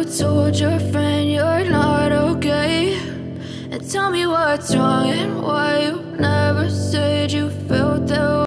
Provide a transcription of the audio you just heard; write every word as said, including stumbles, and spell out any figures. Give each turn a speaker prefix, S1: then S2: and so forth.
S1: told your friend you're not okay? And tell me what's wrong and why you